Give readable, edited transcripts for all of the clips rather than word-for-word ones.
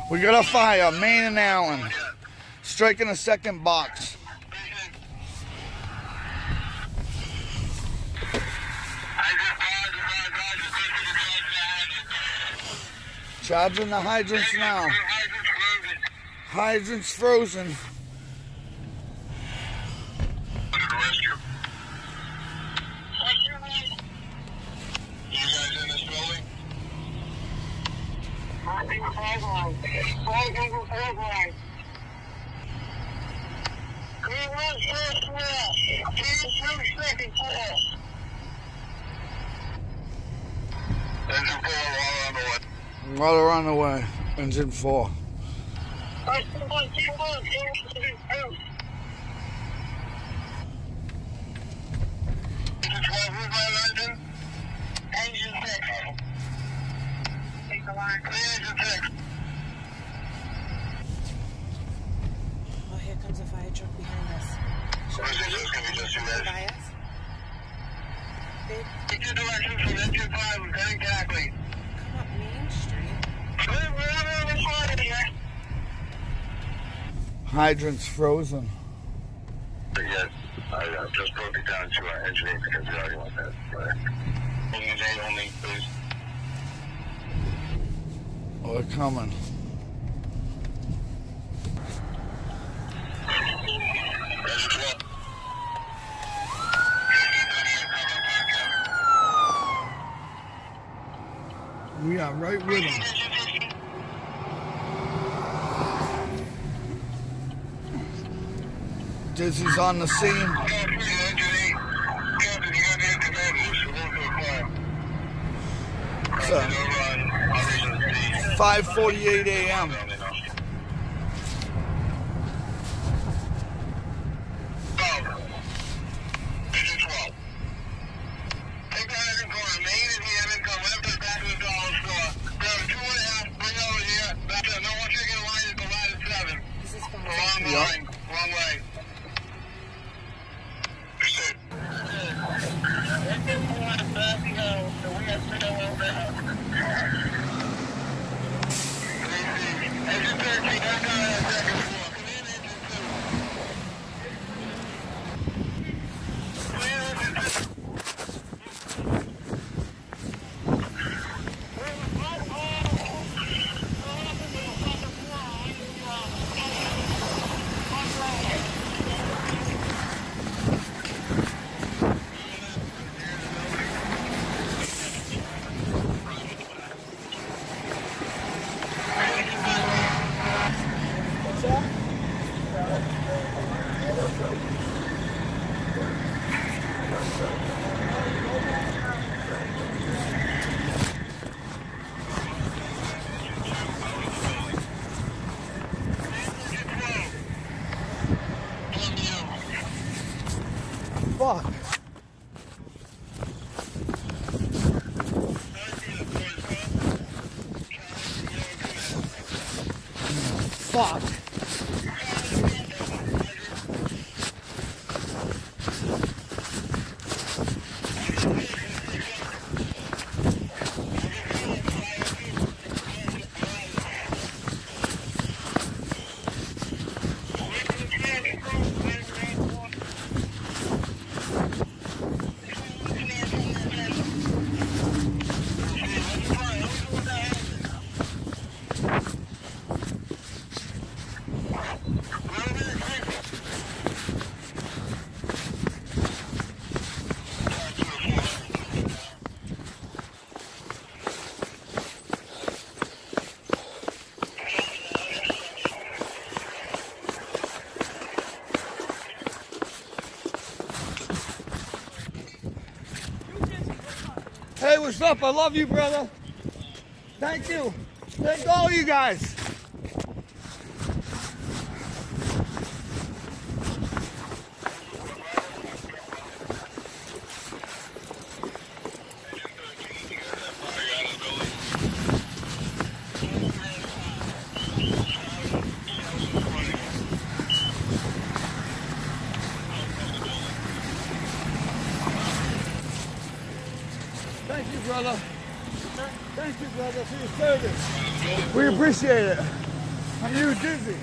We got a fire, Main and Allen. Striking the second box. Charging the hydrants now. Hydrant's frozen. You guys in this building? Water on the way. Engine 4. Oh, here comes a fire truck behind us. By us? Babe, Get your directions from engine 5, Lieutenant Cackley. come up Main Street. Hydrant's frozen. Yes, I just broke it down to our engineer because we already want that. Engine only, please. Oh, they're coming. Engine 12. We are right with them. Dizzy's on the scene. 5:48 a.m. This is fine. Wrong way. Fuck. Fuck. Hey, what's up? I love you, brother. Thank you. Thank all you guys. Thank you, brother. Thank you, brother, for your service. We appreciate it. I'm Udizzy.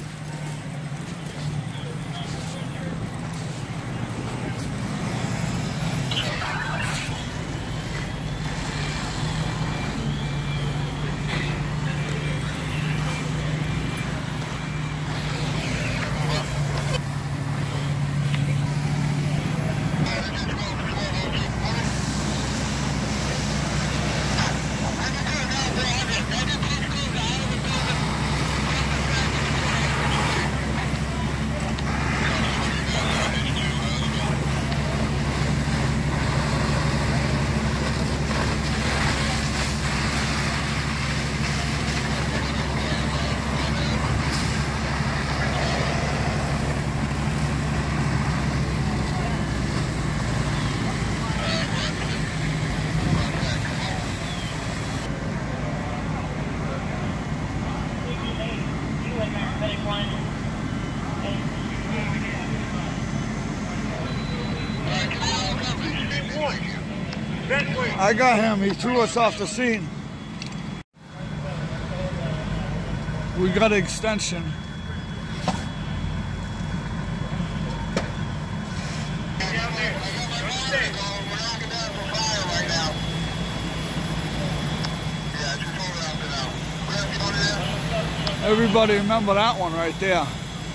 I got him. He threw us off the scene. We got an extension. Everybody remember that one right there.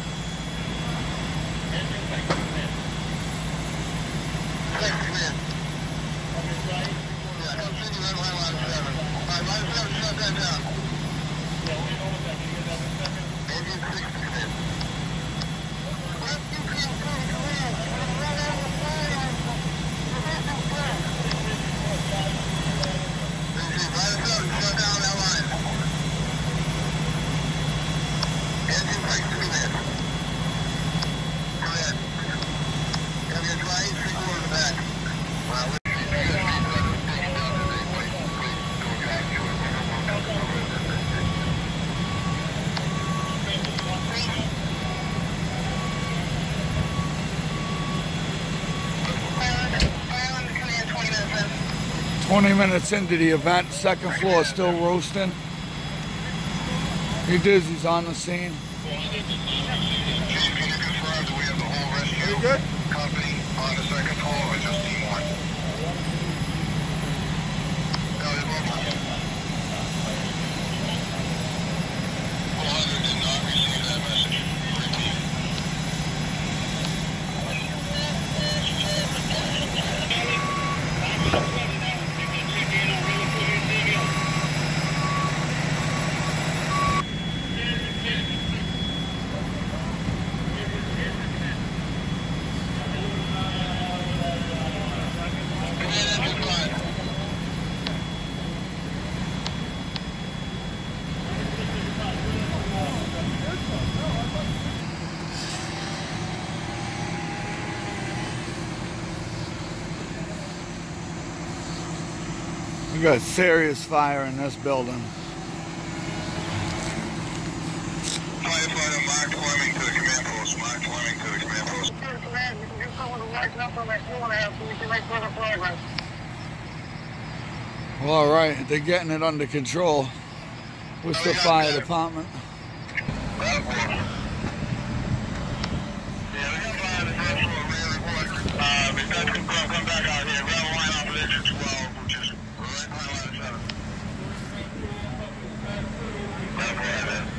"20 minutes into the event, second floor still roasting." Udizzy's on the scene. Are you good? Company on the second floor or just team one? No, they're both on. 400 did not receive that message. Repeat. We got serious fire in this building. Firefighter Mark Fleming to the command post. Mark Fleming to the command post. Well, all right, they're getting it under control. Worcester Fire Department. Yeah, we got fire the first floor, rear report. If that's confirmed, come back out here. Grab a line off of exit 12, which is right behind line 7. Grab a line there.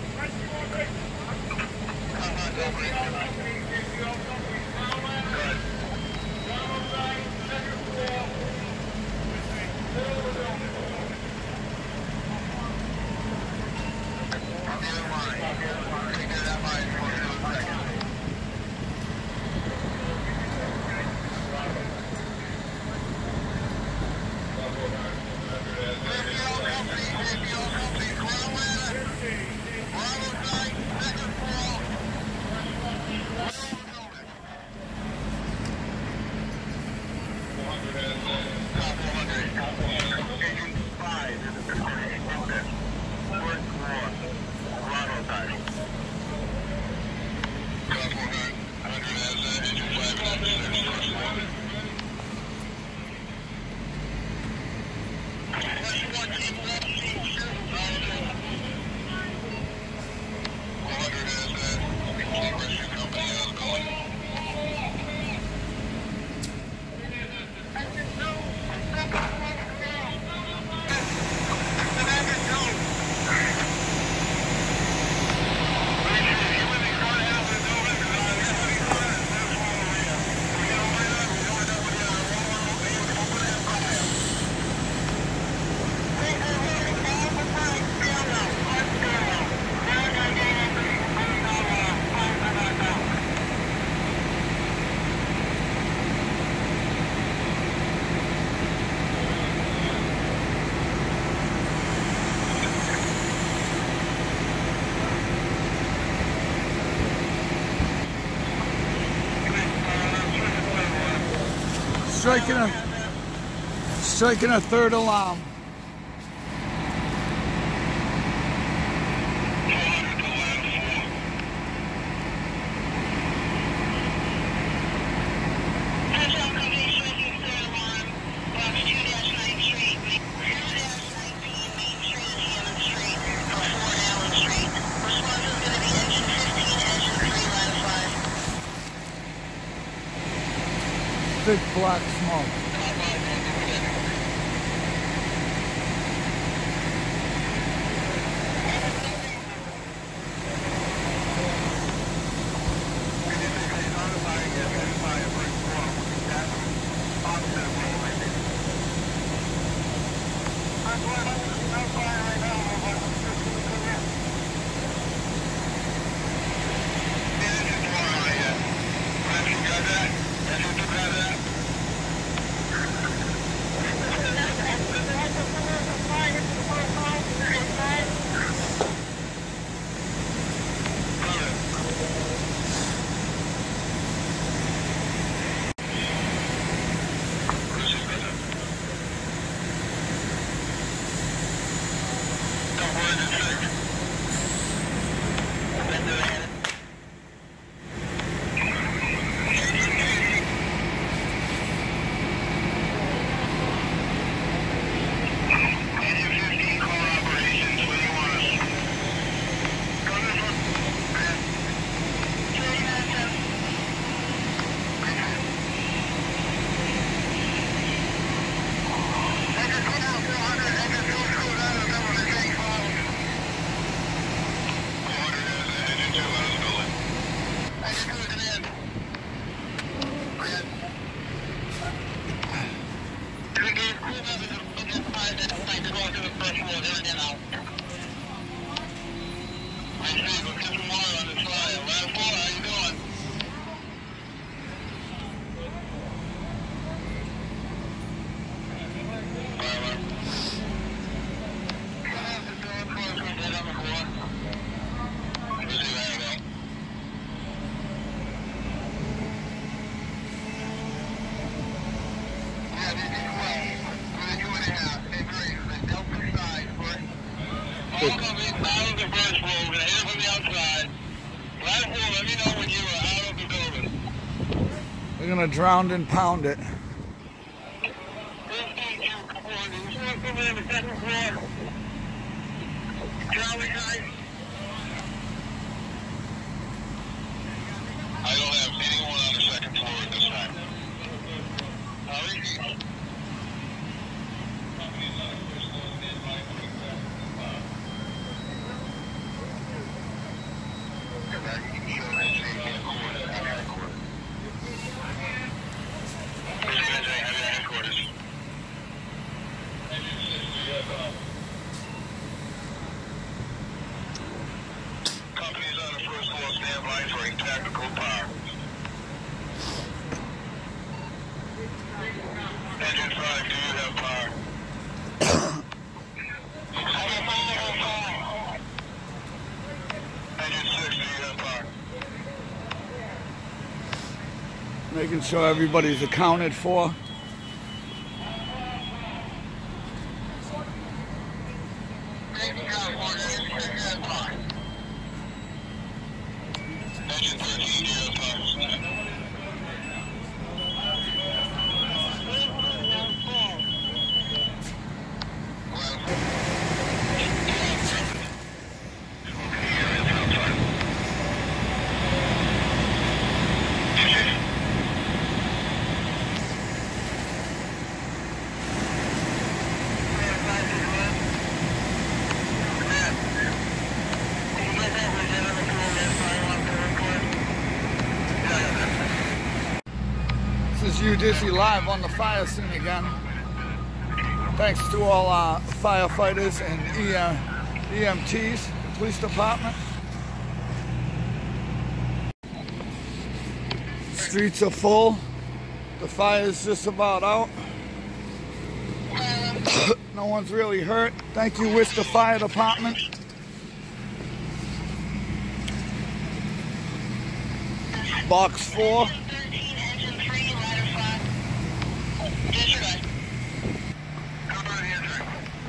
Good. striking a third alarm. Big black smoke. We're gonna drown and pound it. I don't have anyone on the second floor at this time. Companies on the first floor stand by for a tactical power. Engine 5, do you have power? Engine 6, do you have power? Making sure everybody's accounted for. Engine 13, do you have power? This is Udizzy live on the fire scene again. Thanks to all our firefighters and EMTs, police department. Streets are full. The fire's just about out. No one's really hurt. Thank you, Worcester Fire Department. Box 4. Yesterday. How about yesterday?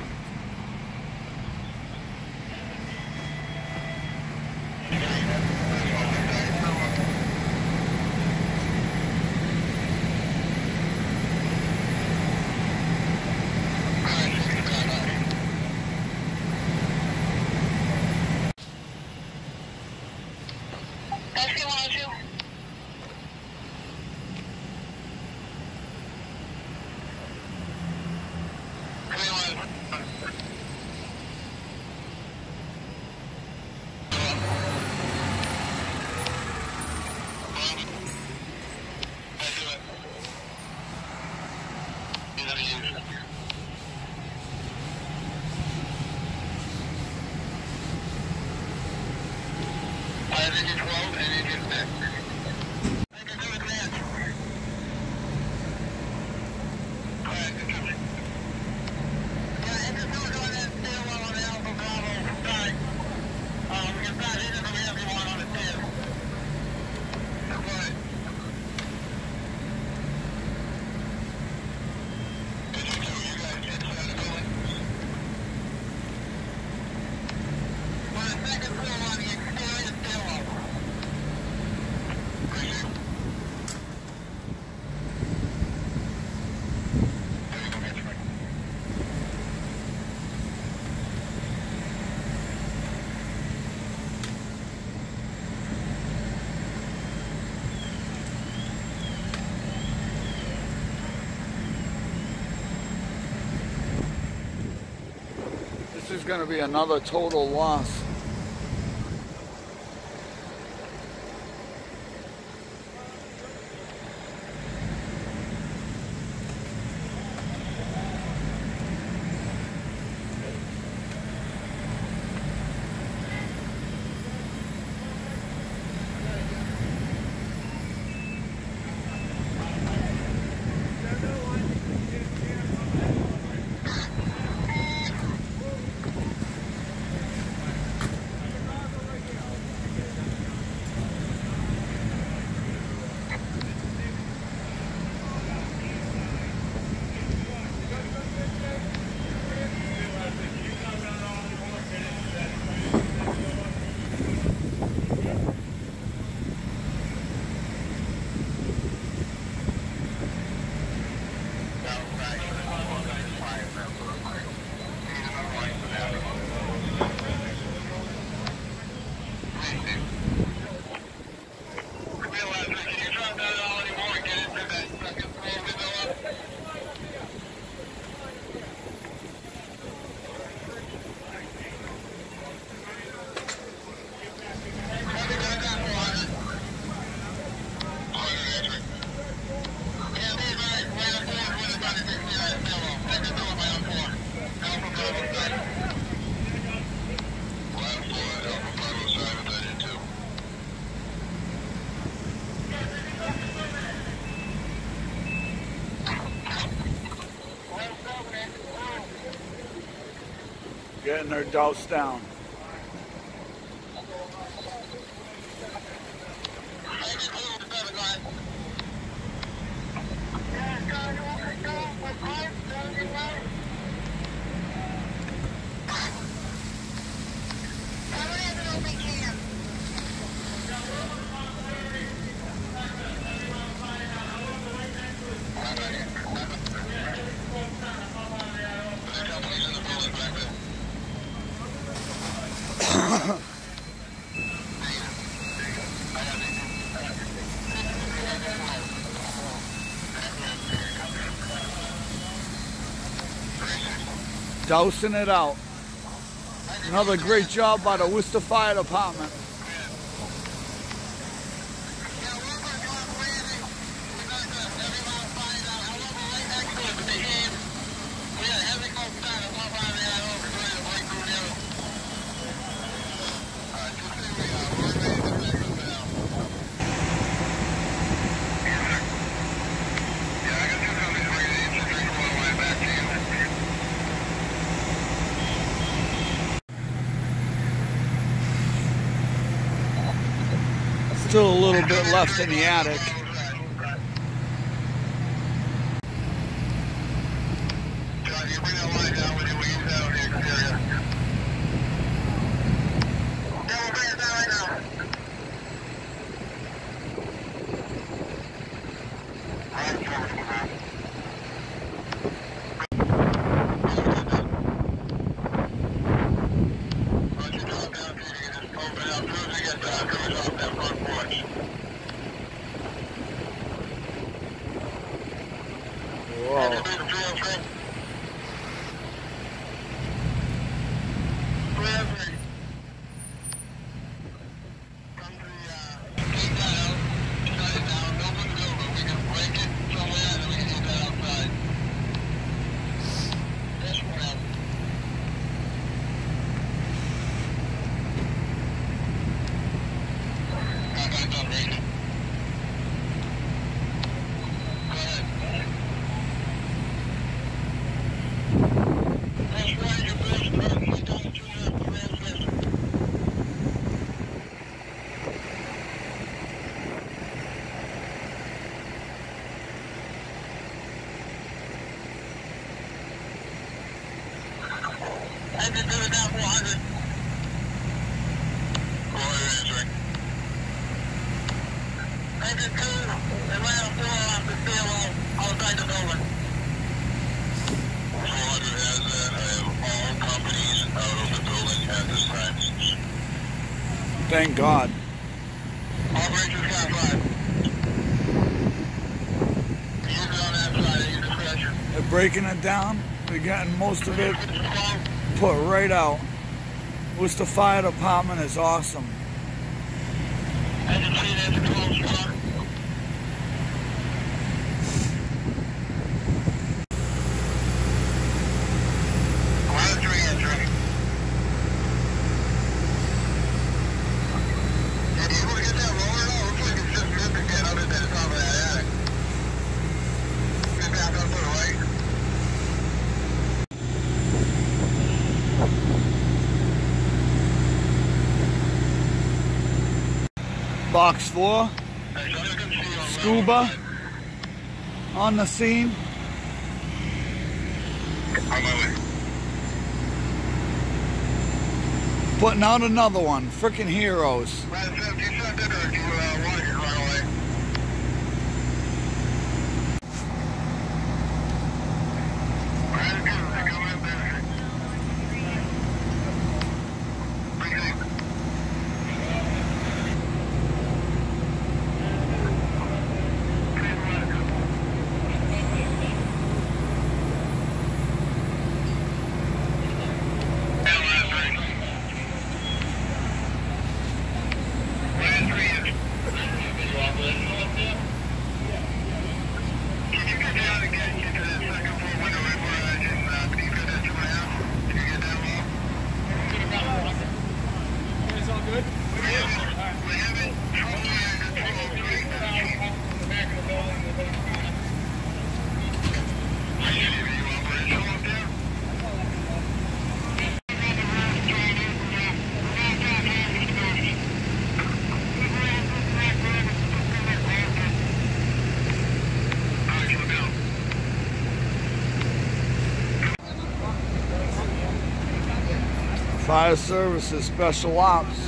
This is going to be another total loss. Getting their douse down. Dousing it out. Another great job by the Worcester Fire Department. Still a little bit left in the attic. Engine 2 down 400. Engine 2, Atlanta 4 off the stairwell outside the building. 400 has that. I have all companies out of the building at this time. Thank God. Operation Cat 5. Use it on that side at your discretion. They're breaking it down. They're getting most of it put right out. Worcester Fire Department is awesome. Engine 3, that's a close truck. Box 4, scuba on the scene. On my way. Putting out another one. Frickin' heroes. Do you send it or do you want to run away? Fire Services Special Ops.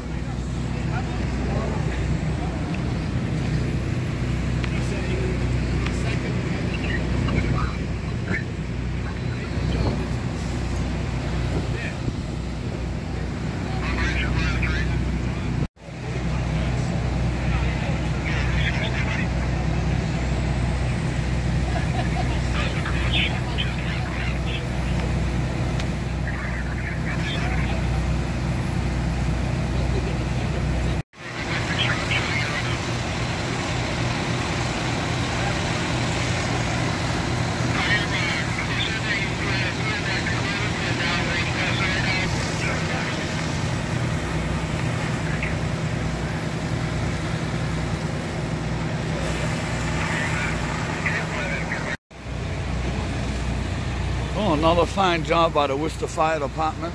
Oh, another fine job by the Worcester Fire Department.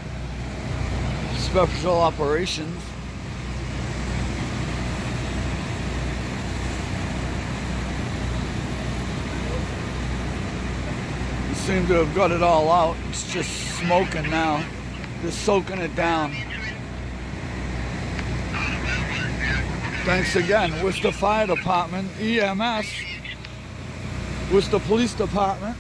Special Operations. You seem to have got it all out. It's just smoking now. Just soaking it down. Thanks again, Worcester Fire Department, EMS, Worcester Police Department.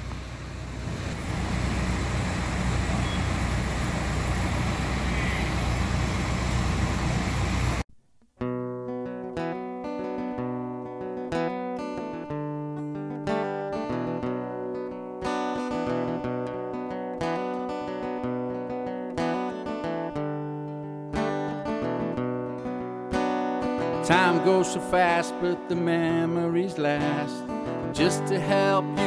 Time goes so fast, but the memories last. Just to help you